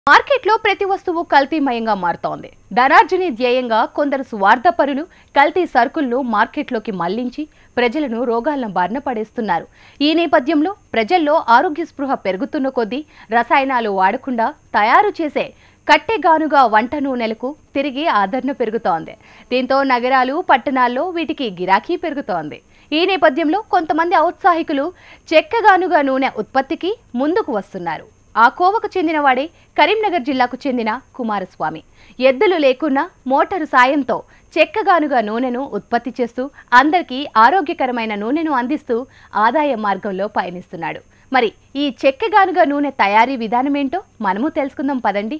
మార్కెట్లో ప్రతి వస్తువు కల్తీమయంగా మారుతోంది. ధనార్జన ధ్యేయంగా కొందరు స్వార్థపరులు కల్తీ సరుకులను మార్కెట్లోకి మళ్లించి ప్రజలను రోగాల బారిన పడేస్తున్నారు. ఈ నేపథ్యంలో ప్రజల్లో ఆరోగ్య స్పృహ పెరుగుతున్న కొద్దీ రసాయనాలు వాడకుండా తయారు చేసే కట్టెగానుగా వంట నూనెలకు తిరిగి ఆదరణ పెరుగుతోంది. దీంతో నగరాలు, పట్టణాల్లో వీటికి గిరాకీ పెరుగుతోంది. ఈ నేపథ్యంలో కొంతమంది ఔత్సాహికులు చెక్కగానుగా నూనె ఉత్పత్తికి ముందుకు వస్తున్నారు. ఆ కోవకు చెందినవాడే కరీంనగర్ జిల్లాకు చెందిన కుమారస్వామి. ఎద్దులు లేకున్నా మోటారు సాయంతో చెక్కగానుగా నూనెను ఉత్పత్తి చేస్తూ అందరికీ ఆరోగ్యకరమైన నూనెను అందిస్తూ ఆదాయ మార్గంలో పయనిస్తున్నాడు. మరి ఈ చెక్కగానుగా నూనె తయారీ విధానమేంటో మనము తెలుసుకుందాం పదండి.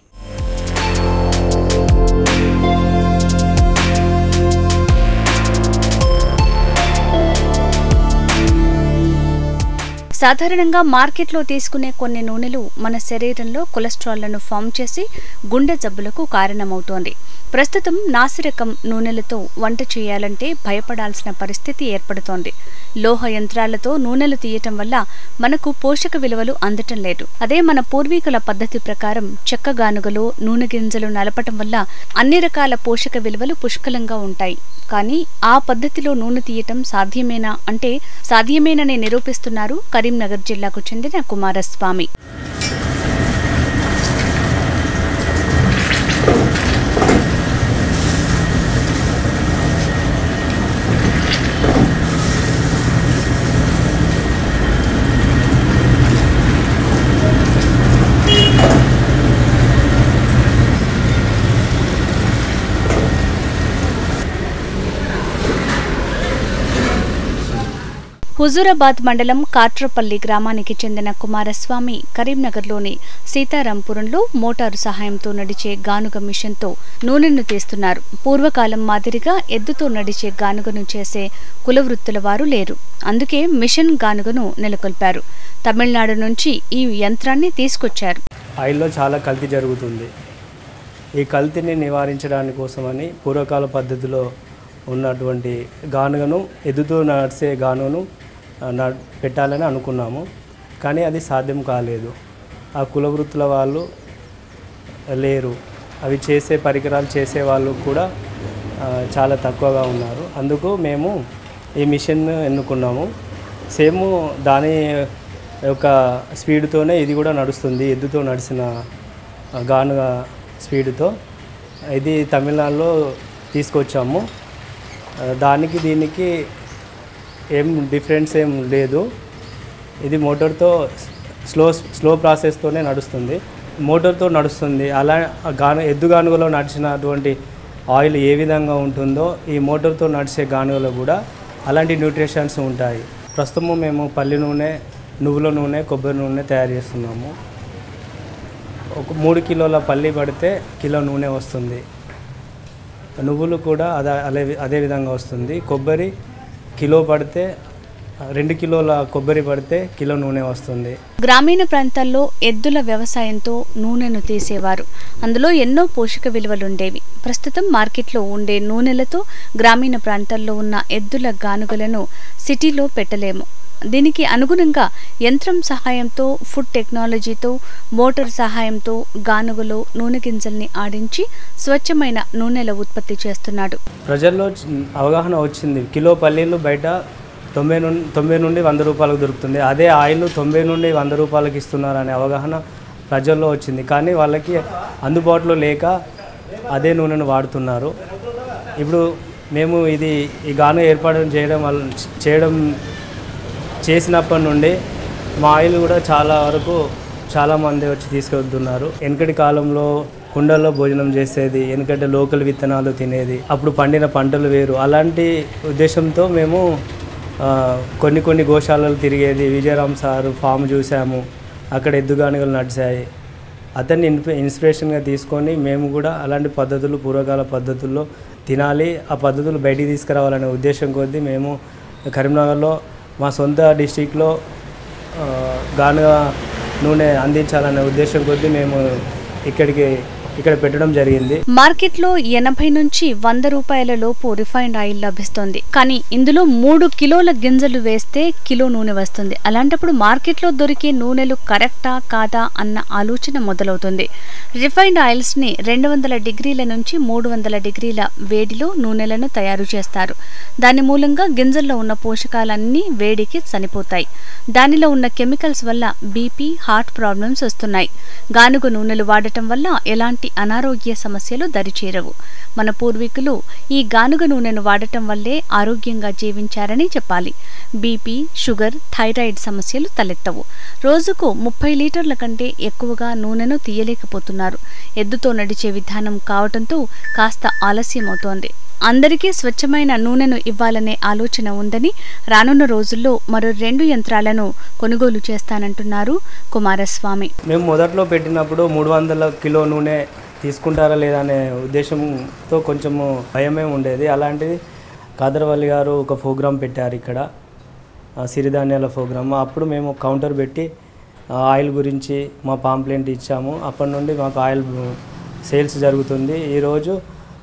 సాధారణంగా మార్కెట్లో తీసుకునే కొన్ని నూనెలు మన శరీరంలో కొలెస్ట్రాల్లను ఫామ్ చేసి గుండె జబ్బులకు కారణమవుతోంది. ప్రస్తుతం నాసిరకం నూనెలతో వంట చేయాలంటే భయపడాల్సిన పరిస్థితి ఏర్పడుతోంది. లోహ యంత్రాలతో నూనెలు తీయటం వల్ల మనకు పోషక విలువలు అందటం లేదు. అదే మన పూర్వీకుల పద్ధతి ప్రకారం చెక్కగానుగలో నూనె గింజలు నలపటం వల్ల అన్ని రకాల పోషక విలువలు పుష్కలంగా ఉంటాయి. కానీ ఆ పద్ధతిలో నూనె తీయటం సాధ్యమేనా అంటే సాధ్యమేనని నిరూపిస్తున్నారు కరీంనగర్ జిల్లాకు చెందిన కుమారస్వామి. హుజూరాబాద్ మండలం కాట్రపల్లి గ్రామానికి చెందిన కుమారస్వామి కరీంనగర్లోని సీతారాంపురంలో మోటారు సహాయంతో నడిచే గానుగ మిషన్తో నూనెను తీస్తున్నారు. పూర్వకాలం మాదిరిగా ఎద్దుతో నడిచే గానుగను చేసే కులవృత్తుల వారు లేరు. అందుకే మిషన్ గానుగను నెలకొల్పారు. తమిళనాడు నుంచి ఈ యంత్రాన్ని తీసుకొచ్చారు. ఆయిల్లో చాలా కల్తీ జరుగుతుంది. ఈ కల్తీని నివారించడానికి కోసమని పూర్వకాల పద్ధతిలో ఉన్నటువంటి గానుగను, ఎద్దుతో నడిచే గానుగను పెట్టాలని అనుకున్నాము. కానీ అది సాధ్యం కాలేదు. ఆ కులవృత్తుల వాళ్ళు లేరు. అవి చేసే పరికరాలు చేసే వాళ్ళు కూడా చాలా తక్కువగా ఉన్నారు. అందుకు మేము ఈ మిషన్ ఎన్నుకున్నాము. సేమ్ దాని యొక్క స్పీడ్తోనే ఇది కూడా నడుస్తుంది. ఎద్దుతో నడిచిన గానుగ స్పీడ్తో ఇది తమిళనాడులో తీసుకొచ్చాము. దానికి దీనికి ఏం డిఫరెన్స్ ఏం లేదు. ఇది మోటార్తో స్లో ప్రాసెస్తోనే నడుస్తుంది. మోటార్తో నడుస్తుంది. అలా ఎద్దు గానుగలో నడిచినటువంటి ఆయిల్ ఏ విధంగా ఉంటుందో ఈ మోటార్తో నడిచే గానుగలో కూడా అలాంటి న్యూట్రిషన్స్ ఉంటాయి. ప్రస్తుతం మేము పల్లి నూనె, నువ్వుల నూనె, కొబ్బరి నూనె తయారు చేస్తున్నాము. ఒక 3 కిలోల పల్లి పడితే కిలో నూనె వస్తుంది. నువ్వులు కూడా అదే విధంగా వస్తుంది. కొబ్బరి కిలో పడితే 2 కిలోల కొబ్బరి పడితే కిలో నూనె వస్తుంది. గ్రామీణ ప్రాంతాల్లో ఎద్దుల వ్యవసాయంతో నూనెను తీసేవారు. అందులో ఎన్నో పోషక విలువలుండేవి. ప్రస్తుతం మార్కెట్లో ఉండే నూనెలతో గ్రామీణ ప్రాంతాల్లో ఉన్న ఎద్దుల గానుగలను సిటీలో పెట్టలేము. దీనికి అనుగుణంగా యంత్రం సహాయంతో, ఫుడ్ టెక్నాలజీతో, మోటార్ సహాయంతో గానుగలో నూనె గింజల్ని ఆడించి స్వచ్ఛమైన నూనెల ఉత్పత్తి చేస్తున్నాడు. ప్రజల్లో అవగాహన వచ్చింది. కిలో పల్లీలు బయట 90 నుండి 100 రూపాయలకు దొరుకుతుంది. అదే ఆయిల్ 90 నుండి 100 రూపాయలకు ఇస్తున్నారనే అవగాహన ప్రజల్లో వచ్చింది. కానీ వాళ్ళకి అందుబాటులో లేక అదే నూనెను వాడుతున్నారు. ఇప్పుడు మేము ఈ గాను ఏర్పాటు చేయడం చేసినప్పటి నుండి మా ఆయిల్ కూడా చాలామంది వచ్చి తీసుకెళ్తున్నారు. వెనకటి కాలంలో కుండల్లో భోజనం చేసేది, వెనకటి లోకల్ విత్తనాలు తినేది, అప్పుడు పండిన పంటలు వేరు. అలాంటి ఉద్దేశంతో మేము కొన్ని గోశాలలు తిరిగేది. విజయరామ్ సారు ఫామ్ చూసాము. అక్కడ ఎద్దుగానుగలు నడిచాయి. అతన్ని ఇన్స్పిరేషన్గా తీసుకొని మేము కూడా అలాంటి పద్ధతులు, పూర్వకాల పద్ధతుల్లో తినాలి, ఆ పద్ధతులు బయటికి తీసుకురావాలనే ఉద్దేశం కొద్దీ మేము కరీంనగర్లో మా సొంత డిస్టిక్లో గానుగ నూనె అందించాలనే ఉద్దేశం కొద్దీ మేము ఇక్కడికి ఇక్కడ పెట్టడం జరిగింది. మార్కెట్లో 80 నుంచి 100 రూపాయల లోపు రిఫైన్డ్ ఆయిల్ లభిస్తుంది. కానీ ఇందులో 3 కిలోల గింజలు వేస్తే కిలో నూనె వస్తుంది. అలాంటప్పుడు మార్కెట్లో దొరికే నూనెలు కరెక్టా కాదా అన్న ఆలోచన మొదలవుతుంది. రిఫైన్డ్ ఆయిల్స్ ని 200 డిగ్రీల నుంచి 300 డిగ్రీల వేడిలో నూనెలను తయారు చేస్తారు. దాని మూలంగా గింజల్లో ఉన్న పోషకాలన్నీ వేడికి చనిపోతాయి. దానిలో ఉన్న కెమికల్స్ వల్ల బీపీ, హార్ట్ ప్రాబ్లమ్స్ వస్తున్నాయి. గానుగ నూనెలు వాడటం వల్ల ఎలాంటి అనారోగ్య సమస్యలు దరిచేరవు. మన పూర్వీకులు ఈ గానుగ నూనెను వాడటం వల్లే ఆరోగ్యంగా జీవించారని చెప్పాలి. బీపీ, షుగర్, థైరాయిడ్ సమస్యలు తలెత్తవు. రోజుకు 30 లీటర్ల కంటే ఎక్కువగా నూనెను తీయలేకపోతున్నారు. ఎద్దుతో నడిచే విధానం కావటంతో కాస్త ఆలస్యమవుతోంది. అందరికీ స్వచ్ఛమైన నూనెను ఇవ్వాలనే ఆలోచన ఉందని రానున్న రోజుల్లో మరో 2 యంత్రాలను కొనుగోలు చేస్తానంటున్నారు కుమారస్వామి. మేము మొదట్లో పెట్టినప్పుడు 300 కిలో నూనె తీసుకుంటారా లేదా అనే ఉద్దేశంతో కొంచెము భయమే ఉండేది. అలాంటిది కాదర్వల్లి గారు ఒక ప్రోగ్రాం పెట్టారు ఇక్కడ, సిరిధాన్యాల ప్రోగ్రామ్. అప్పుడు మేము కౌంటర్ పెట్టి ఆయిల్ గురించి మా పాంప్లెంట్ ఇచ్చాము. అప్పటి నుండి మాకు ఆయిల్ సేల్స్ జరుగుతుంది. ఈరోజు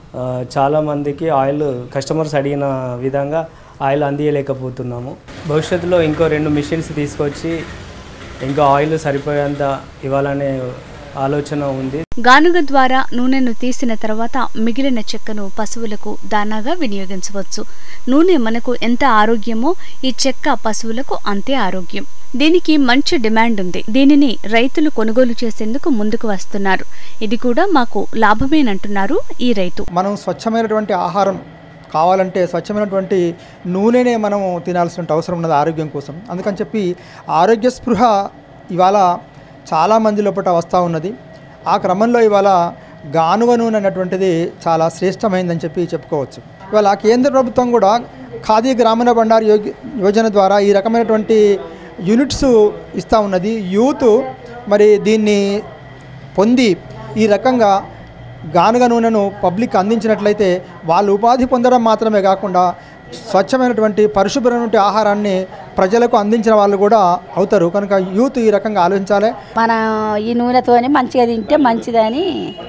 చాలామందికి ఆయిల్ కస్టమర్స్ అడిగిన విధంగా ఆయిల్ అందియలేకపోతున్నాము. భవిష్యత్తులో ఇంకో 2 మిషన్స్ తీసుకొచ్చి ఇంకా ఆయిల్ సరిపోయేంత ఇవ్వాలనే ఆలోచన ఉంది. గానుగ ద్వారా నూనెను తీసిన తర్వాత మిగిలిన చెక్కను పశువులకు దానాగా వినియోగించవచ్చు. నూనె మనకు ఎంత ఆరోగ్యమో ఈ చెక్క పశువులకు అంతే ఆరోగ్యం. దీనికి మంచి డిమాండ్ ఉంది. దీనిని రైతులు కొనుగోలు చేసేందుకు ముందుకు వస్తున్నారు. ఇది కూడా మాకు లాభమేనంటున్నారు ఈ రైతు. మనం స్వచ్ఛమైనటువంటి ఆహారం కావాలంటే స్వచ్ఛమైనటువంటి నూనెనే మనం తినాల్సిన అవసరం ఉన్నది ఆరోగ్యం కోసం. అందుకని చెప్పి ఆరోగ్య స్పృహ ఇవాళ చాలామంది లోపల వస్తూ ఉన్నది. ఆ క్రమంలో ఇవాళ గానుగ నూనె అన్నటువంటిది చాలా శ్రేష్టమైందని చెప్పుకోవచ్చు. ఇవాళ కేంద్ర ప్రభుత్వం కూడా ఖాదీ గ్రామీణ భండార్ యోజన ద్వారా ఈ రకమైనటువంటి యూనిట్స్ ఇస్తూ ఉన్నది. యూత్ మరి దీన్ని పొంది ఈ రకంగా గానుగ నూనెను పబ్లిక్ అందించినట్లయితే వాళ్ళు ఉపాధి పొందడం మాత్రమే కాకుండా స్వచ్ఛమైనటువంటి పరిశుభ్రమైనటువంటి ఆహారాన్ని ప్రజలకు అందించిన వాళ్ళు కూడా అవుతారు. కనుక యూత్ ఈ రకంగా ఆలోచించాలి. మన ఈ నూనెతోని మంచిగా తింటే మంచిదని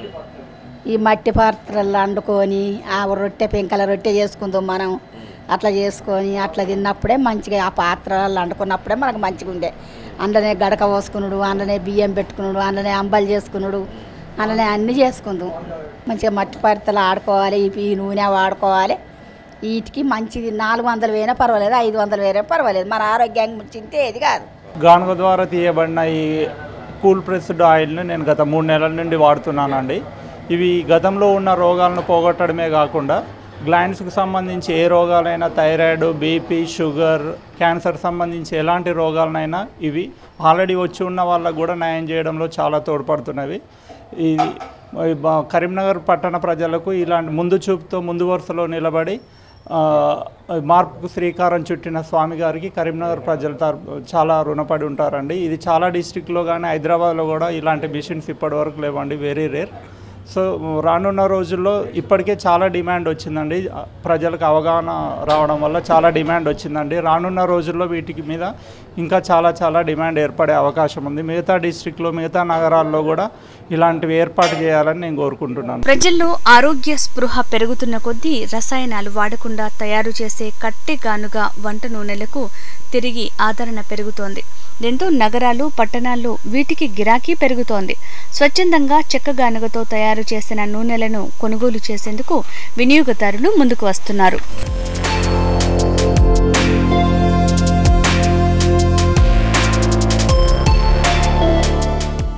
ఈ మట్టి పాత్రలు వండుకొని ఆ రొట్టె పెంకల రొట్టె చేసుకుందాం మనం. అట్లా చేసుకొని అట్లా తిన్నప్పుడే మంచిగా ఆ పాత్రలు వండుకున్నప్పుడే మనకు మంచిగా ఉండే. అందులోనే గడక పోసుకున్నాడు, అందులోనే బియ్యం పెట్టుకున్నాడు, అందులోనే అంబలు చేసుకున్నాడు, అందులోనే అన్నీ చేసుకుందాం. మంచిగా మట్టి పాత్రలు ఆడుకోవాలి, ఈ నూనె వాడుకోవాలి. వీటికి మంచిది 400 వేనా పర్వాలేదు, 500 వేరే పర్వాలేదు. మన ఆరోగ్యానికి చింతే ఏది కాదు. గానుగ ద్వారా తీయబడిన ఈ కూల్ ప్రెస్డ్ ఆయిల్ని నేను గత 3 నెలల నుండి వాడుతున్నానండి. ఇవి గతంలో ఉన్న రోగాలను పోగొట్టడమే కాకుండా గ్లాండ్స్కి సంబంధించి ఏ రోగాలైనా థైరాయిడ్, బీపీ, షుగర్, క్యాన్సర్ సంబంధించి ఎలాంటి రోగాలనైనా ఇవి ఆల్రెడీ వచ్చి ఉన్న వాళ్ళకు కూడా నయం చేయడంలో చాలా తోడ్పడుతున్నవి. ఇది కరీంనగర్ పట్టణ ప్రజలకు ఇలాంటి ముందు చూపుతో ముందు వరుసలో నిలబడి మార్పుకు శ్రీకారం చుట్టిన స్వామి గారికి కరీంనగర్ ప్రజలు చాలా రుణపడి ఉంటారండి. ఇది చాలా డిస్ట్రిక్ట్లో కానీ హైదరాబాద్లో కూడా ఇలాంటి మిషన్స్ ఇప్పటివరకు లేవండి, వెరీ రేర్. సో రానున్న రోజుల్లో ఇప్పటికే చాలా డిమాండ్ వచ్చిందండి. ప్రజలకు అవగాహన రావడం వల్ల చాలా డిమాండ్ వచ్చిందండి. రానున్న రోజుల్లో వీటికి మీద ఇంకా చాలా డిమాండ్ ఏర్పడే అవకాశం ఉంది. మిగతా డిస్ట్రిక్ట్లో, మిగతా నగరాల్లో కూడా ఇలాంటివి ఏర్పాటు చేయాలని నేను కోరుకుంటున్నాను. ప్రజల్లో ఆరోగ్య స్పృహ పెరుగుతున్న కొద్దీ రసాయనాలు వాడకుండా తయారు చేసే కట్టె గానుగ వంట నూనెలకు తిరిగి ఆదరణ పెరుగుతోంది. దీంతో నగరాలు, పట్టణాల్లో వీటికి గిరాకీ పెరుగుతోంది. స్వచ్ఛందంగా చెక్క గానుగతో తయారు చేసిన నూనెలను కొనుగోలు చేసేందుకు వినియోగదారులు ముందుకు వస్తున్నారు.